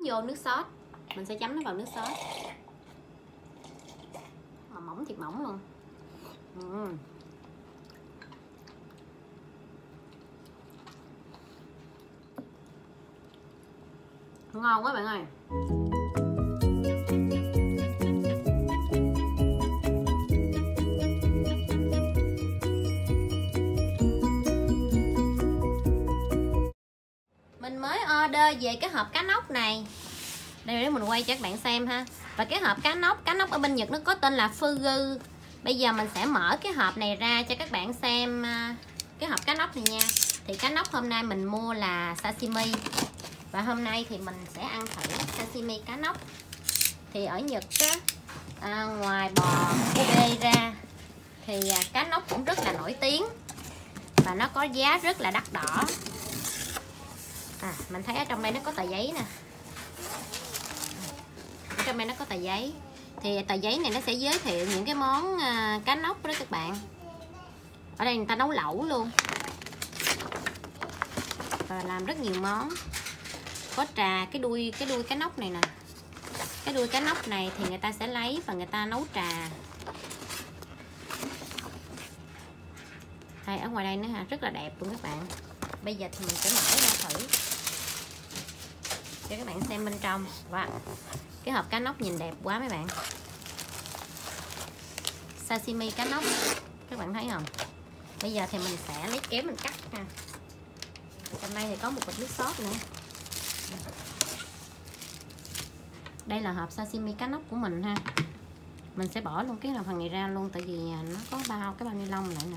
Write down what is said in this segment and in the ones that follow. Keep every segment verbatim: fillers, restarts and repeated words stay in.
vô nước sốt, mình sẽ chấm nó vào nước sốt. Mà mỏng thiệt mỏng luôn. uhm. Ngon quá bạn ơi. Mình mới order về cái hộp cá nóc này. Đây để mình quay cho các bạn xem ha. Và cái hộp cá nóc, cá nóc ở bên Nhật nó có tên là Fugu. Bây giờ mình sẽ mở cái hộp này ra cho các bạn xem cái hộp cá nóc này nha. Thì cá nóc hôm nay mình mua là sashimi. Và hôm nay thì mình sẽ ăn thử sashimi cá nóc. Thì ở Nhật á, à, ngoài bò Kobe ra thì à, cá nóc cũng rất là nổi tiếng. Và nó có giá rất là đắt đỏ. À, mình thấy ở trong đây nó có tờ giấy nè. Ở trong đây nó có tờ giấy. Thì tờ giấy này nó sẽ giới thiệu những cái món à, cá nóc đó các bạn. Ở đây người ta nấu lẩu luôn. Và làm rất nhiều món. Có trà, cái đuôi cái đuôi cá nóc này nè. Cái đuôi cá nóc này thì người ta sẽ lấy và người ta nấu trà. Đây, ở ngoài đây nữa ha, rất là đẹp luôn các bạn. Bây giờ thì mình sẽ mở ra thử cho các bạn xem bên trong. Wow. Cái hộp cá nóc nhìn đẹp quá mấy bạn. Sashimi cá nóc, các bạn thấy không? Bây giờ thì mình sẽ lấy kéo mình cắt ha. Trong đây thì có một bịch nước sốt nữa. Đây là hộp sashimi cá nóc của mình ha. Mình sẽ bỏ luôn cái phần này ra luôn, tại vì nó có bao cái bao ni lông lại nè.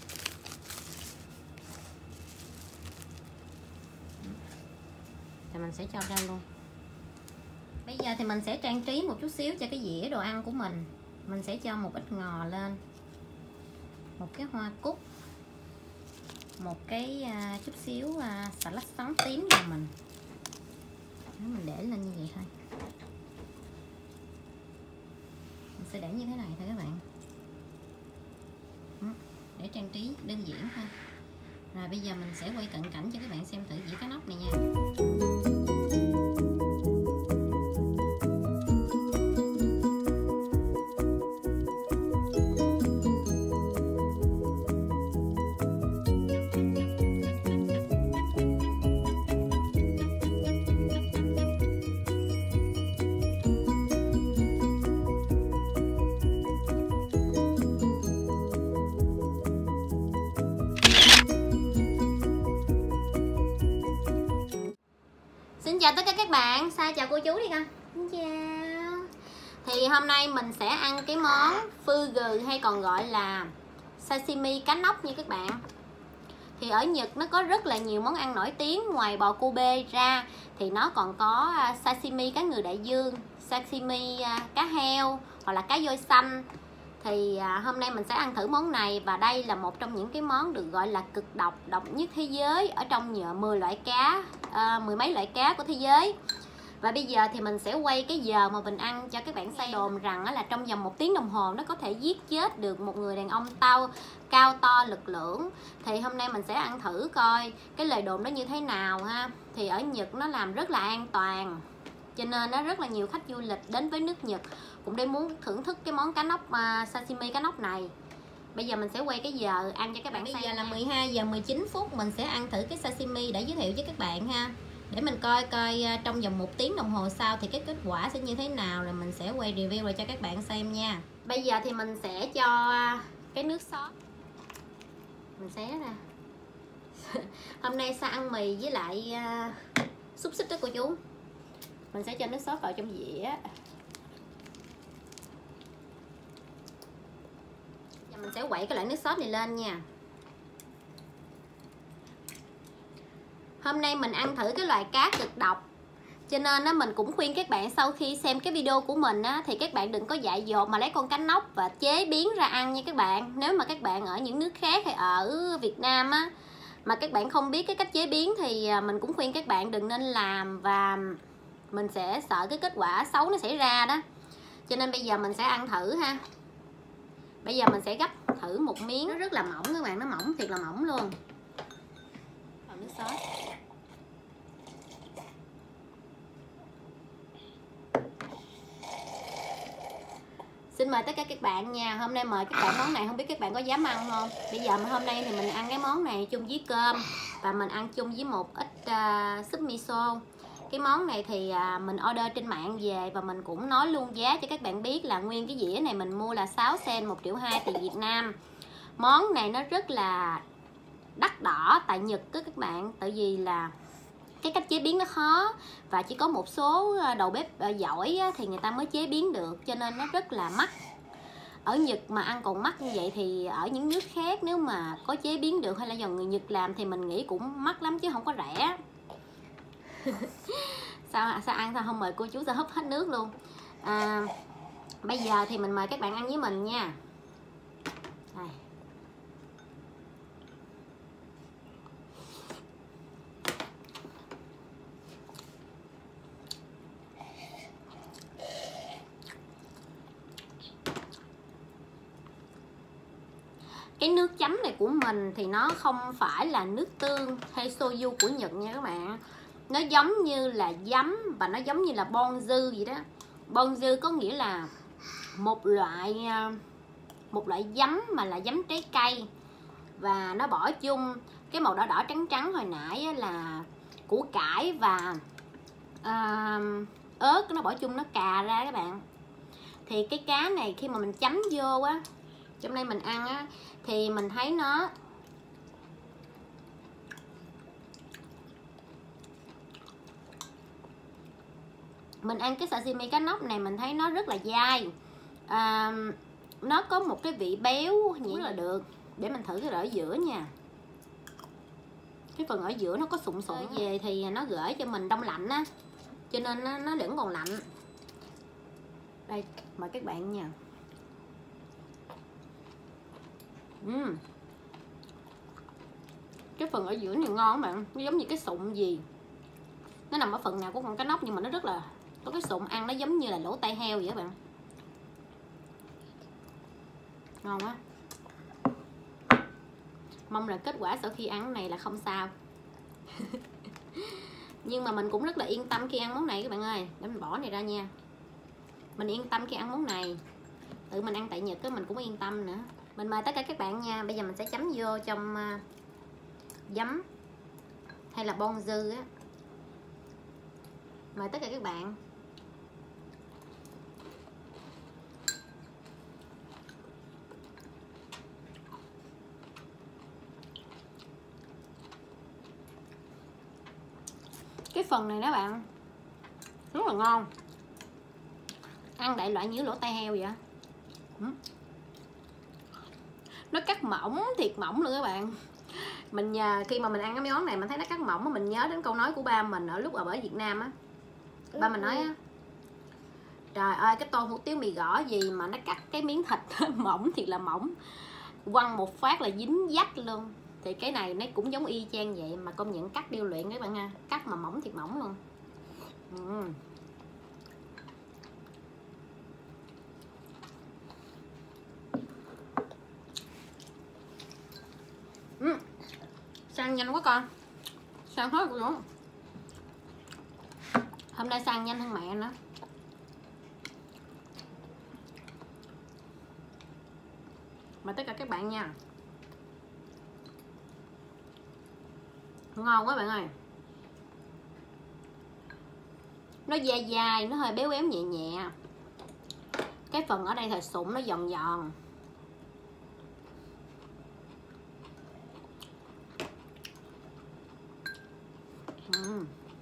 Thì mình sẽ cho ra luôn. Bây giờ thì mình sẽ trang trí một chút xíu cho cái dĩa đồ ăn của mình. Mình sẽ cho một ít ngò lên, một cái hoa cúc, một cái uh, chút xíu uh, xà lách xoắn tím cho mình. Đó, mình để lên như vậy thôi. Mình sẽ để như thế này thôi các bạn. Đó, để trang trí đơn giản thôi. Rồi bây giờ mình sẽ quay cận cảnh cho các bạn xem thử dĩa cá nóc này nha. Xin chào tất cả các bạn, Sa chào cô chú đi con. Xin chào. Thì hôm nay mình sẽ ăn cái món fugu hay còn gọi là sashimi cá nóc nha các bạn. Thì ở Nhật nó có rất là nhiều món ăn nổi tiếng. Ngoài bò Kobe ra thì nó còn có sashimi cá ngừ đại dương, sashimi cá heo hoặc là cá voi xanh. Thì hôm nay mình sẽ ăn thử món này. Và đây là một trong những cái món được gọi là cực độc, độc nhất thế giới ở trong nhờ mười loại cá, à, mười mấy loại cá của thế giới. Và bây giờ thì mình sẽ quay cái giờ mà mình ăn cho các bạn xem. Đồn rằng là trong vòng một tiếng đồng hồ nó có thể giết chết được một người đàn ông tao cao to lực lưỡng. Thì hôm nay mình sẽ ăn thử coi cái lời đồn đó như thế nào ha. Thì ở Nhật nó làm rất là an toàn, cho nên nó rất là nhiều khách du lịch đến với nước Nhật cũng để muốn thưởng thức cái món cá nóc uh, sashimi cá nóc này. Bây giờ mình sẽ quay cái giờ ăn cho các bạn xem. Bây giờ là mười hai giờ mười chín phút, mình sẽ ăn thử cái sashimi để giới thiệu với các bạn ha. Để mình coi coi uh, trong vòng một tiếng đồng hồ sau thì cái kết quả sẽ như thế nào, rồi mình sẽ quay review lại cho các bạn xem nha. Bây giờ thì mình sẽ cho uh, cái nước sốt. Mình xé ra. Hôm nay Sa ăn mì với lại uh, xúc xích đó cô chú. Mình sẽ cho nước sốt vào trong dĩa. Giờ mình sẽ quậy cái loại nước sốt này lên nha. Hôm nay mình ăn thử cái loại cá cực độc, cho nên á, mình cũng khuyên các bạn sau khi xem cái video của mình á, thì các bạn đừng có dại dột mà lấy con cá nóc và chế biến ra ăn nha các bạn. Nếu mà các bạn ở những nước khác hay ở Việt Nam á, mà các bạn không biết cái cách chế biến thì mình cũng khuyên các bạn đừng nên làm. Và mình sẽ sợ cái kết quả xấu nó xảy ra đó. Cho nên bây giờ mình sẽ ăn thử ha. Bây giờ mình sẽ gấp thử một miếng. Nó rất là mỏng các bạn, nó mỏng thiệt là mỏng luôn. Vào nước sốt. Xin mời tất cả các bạn nha. Hôm nay mời các bạn món này, không biết các bạn có dám ăn không. Bây giờ hôm nay thì mình ăn cái món này chung với cơm, và mình ăn chung với một ít uh, súp miso. Cái món này thì uh, mình order trên mạng về, và mình cũng nói luôn giá cho các bạn biết là nguyên cái dĩa này mình mua là sáu sen, một triệu hai tiền Việt Nam. Món này nó rất là đắt đỏ tại Nhật đó các bạn, tại vì là cái cách chế biến nó khó, và chỉ có một số đầu bếp giỏi thì người ta mới chế biến được, cho nên nó rất là mắc. Ở Nhật mà ăn còn mắc như vậy thì ở những nước khác nếu mà có chế biến được hay là do người Nhật làm thì mình nghĩ cũng mắc lắm chứ không có rẻ. sao sao ăn sao không mời cô chú, sao húp hết nước luôn. À, bây giờ thì mình mời các bạn ăn với mình nha. Đây. Cái nước chấm này của mình thì nó không phải là nước tương hay soju của Nhật nha các bạn. Nó giống như là giấm, và nó giống như là ponzu vậy đó. Ponzu có nghĩa là một loại một loại giấm mà là giấm trái cây, và nó bỏ chung cái màu đỏ đỏ trắng trắng hồi nãy là củ cải và uh, ớt, nó bỏ chung nó cà ra các bạn. Thì cái cá này khi mà mình chấm vô á, trong đây mình ăn á, thì mình thấy nó mình ăn cái sashimi cá nóc này mình thấy nó rất là dai, à, nó có một cái vị béo nhỉ là được. Để mình thử cái ở giữa nha. Cái phần ở giữa nó có sụn sụn về thì nó gửi cho mình đông lạnh á, cho nên nó, nó vẫn còn lạnh. Đây mời các bạn nha. uhm. Cái phần ở giữa này ngon các bạn, nó giống như cái sụn gì, nó nằm ở phần nào của con cá nóc nhưng mà nó rất là có cái sụn, ăn nó giống như là lỗ tai heo vậy các bạn. Ngon quá. Mong là kết quả sau khi ăn cái này là không sao. Nhưng mà mình cũng rất là yên tâm khi ăn món này các bạn ơi. Để mình bỏ này ra nha. Mình yên tâm khi ăn món này. Tự mình ăn tại Nhật á mình cũng yên tâm nữa. Mình mời tất cả các bạn nha. Bây giờ mình sẽ chấm vô trong uh, giấm hay là ponzu á. Mời tất cả các bạn. Cái phần này đó bạn rất là ngon, ăn đại loại như lỗ tai heo vậy. Nó cắt mỏng, thiệt mỏng luôn các bạn. Mình nhờ khi mà mình ăn cái món này mình thấy nó cắt mỏng, mình nhớ đến câu nói của ba mình ở lúc ở Việt Nam á. Ba mình nói á, trời ơi cái tô hủ tiếu mì gõ gì mà nó cắt cái miếng thịt mỏng thiệt là mỏng, quăng một phát là dính dách luôn. Thì cái này nó cũng giống y chang vậy, mà công nhận cắt điêu luyện các bạn ha, cắt mà mỏng thiệt mỏng luôn. uhm. uhm. Sang nhanh quá con, sang hết rồi. Hôm nay sang nhanh hơn mẹ nữa. Mời tất cả các bạn nha. Ngon quá bạn ơi. Nó dai dai, nó hơi béo béo nhẹ nhẹ. Cái phần ở đây thì sụn, nó giòn giòn. uhm.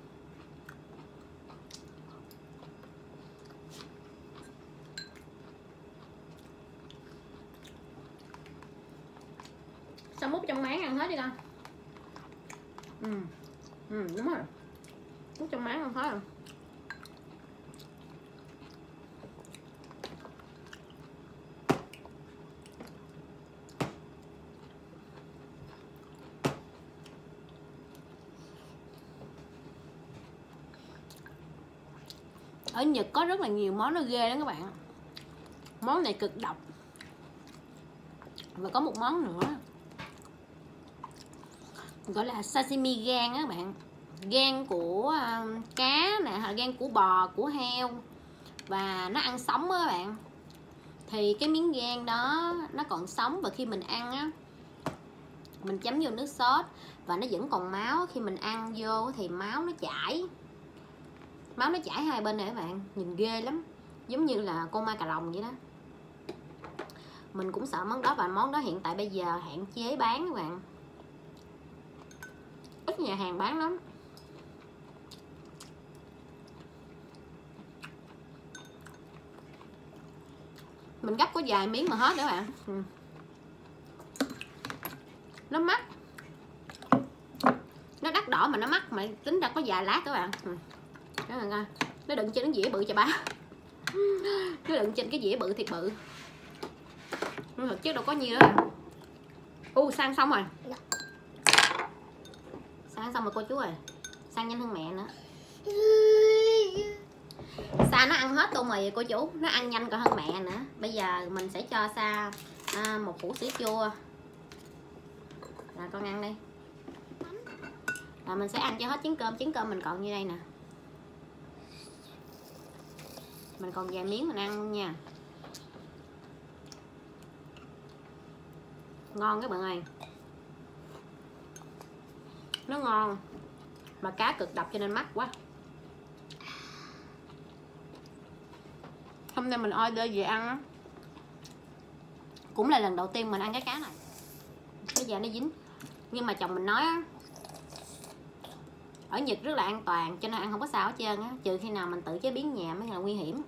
Sao múc trong máng ăn hết đi con. Ừ, ừ đúng rồi, múc trong máng ăn hết rồi. Ở Nhật có rất là nhiều món nó ghê lắm các bạn. Món này cực độc. Và có một món nữa gọi là sashimi gan á các bạn. Gan của uh, cá nè, hoặc gan của bò, của heo, và nó ăn sống á các bạn. thì cái miếng gan đó nó còn sống, và khi mình ăn á, mình chấm vô nước sốt và nó vẫn còn máu, khi mình ăn vô thì máu nó chảy máu nó chảy hai bên này các bạn, nhìn ghê lắm, giống như là con ma cà rồng vậy đó. Mình cũng sợ món đó, và món đó hiện tại bây giờ hạn chế bán các bạn, ít nhà hàng bán lắm. Mình gấp có vài miếng mà hết nữa bạn. Ừ. Nó mắc, nó đắt đỏ mà nó mắc, mà tính ra có vài lát các bạn. Ừ. Đó là coi, nó đựng trên cái dĩa bự cho ba, nó đựng trên cái dĩa bự thiệt bự, thực chứ đâu có nhiêu đó. U sang xong rồi, sang xong rồi cô chú ơi, sang nhanh hơn mẹ nữa. Sa nó ăn hết luôn rồi cô chú, nó ăn nhanh còn hơn mẹ nữa. Bây giờ mình sẽ cho Sa à, một củ sữa chua. Là con ăn đi. Là mình sẽ ăn cho hết chén cơm, chén cơm mình còn như đây nè. Mình còn vài miếng mình ăn nha. Ngon các bạn ơi. Nó ngon mà cá cực độc cho nên mắc quá. Hôm nay mình order về ăn á, cũng là lần đầu tiên mình ăn cái cá này. Bây giờ nó dính. Nhưng mà chồng mình nói á, ở Nhật rất là an toàn cho nên ăn không có sao hết trơn á, trừ khi nào mình tự chế biến nhà mới là nguy hiểm.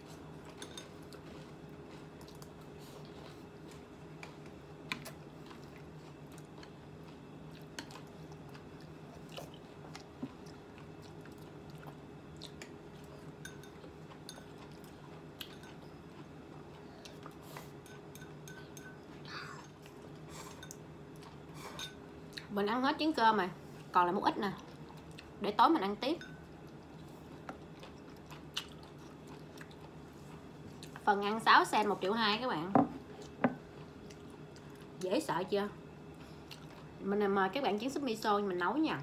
Mình ăn hết chén cơm rồi, còn lại một ít nè, để tối mình ăn tiếp. Phần ăn sáu sen một triệu hai các bạn. Dễ sợ chưa? Mình mời các bạn chén súp miso mình nấu nha.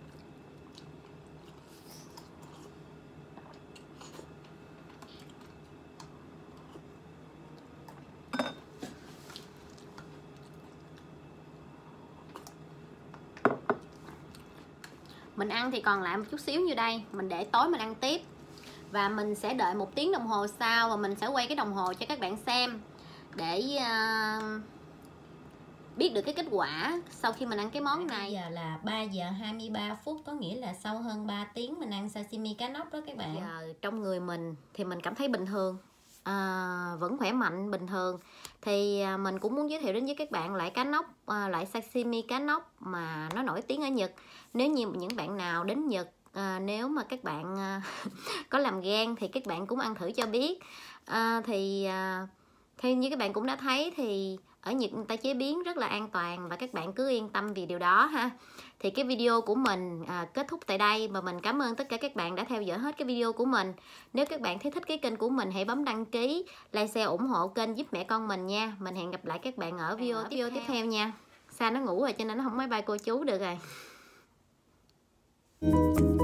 Mình ăn thì còn lại một chút xíu như đây, mình để tối mình ăn tiếp. Và mình sẽ đợi một tiếng đồng hồ sau, và mình sẽ quay cái đồng hồ cho các bạn xem để uh, biết được cái kết quả sau khi mình ăn cái món này. Bây giờ là ba giờ hai mươi ba phút, có nghĩa là sau hơn ba tiếng mình ăn sashimi cá nóc đó các bạn. Giờ trong người mình thì mình cảm thấy bình thường, à, vẫn khỏe mạnh bình thường. Thì à, mình cũng muốn giới thiệu đến với các bạn loại cá nóc, à, loại sashimi cá nóc mà nó nổi tiếng ở Nhật. Nếu như những bạn nào đến Nhật, à, nếu mà các bạn à, có làm gan thì các bạn cũng ăn thử cho biết. à, Thì à, theo như các bạn cũng đã thấy thì ở Nhật người ta chế biến rất là an toàn, và các bạn cứ yên tâm vì điều đó ha. Thì cái video của mình à, kết thúc tại đây, và mình cảm ơn tất cả các bạn đã theo dõi hết cái video của mình. Nếu các bạn thấy thích cái kênh của mình, hãy bấm đăng ký, like, share, ủng hộ kênh giúp mẹ con mình nha. Mình hẹn gặp lại các bạn ở video, ở video tiếp theo nha. Sa nó ngủ rồi cho nên nó không máy bay cô chú được rồi.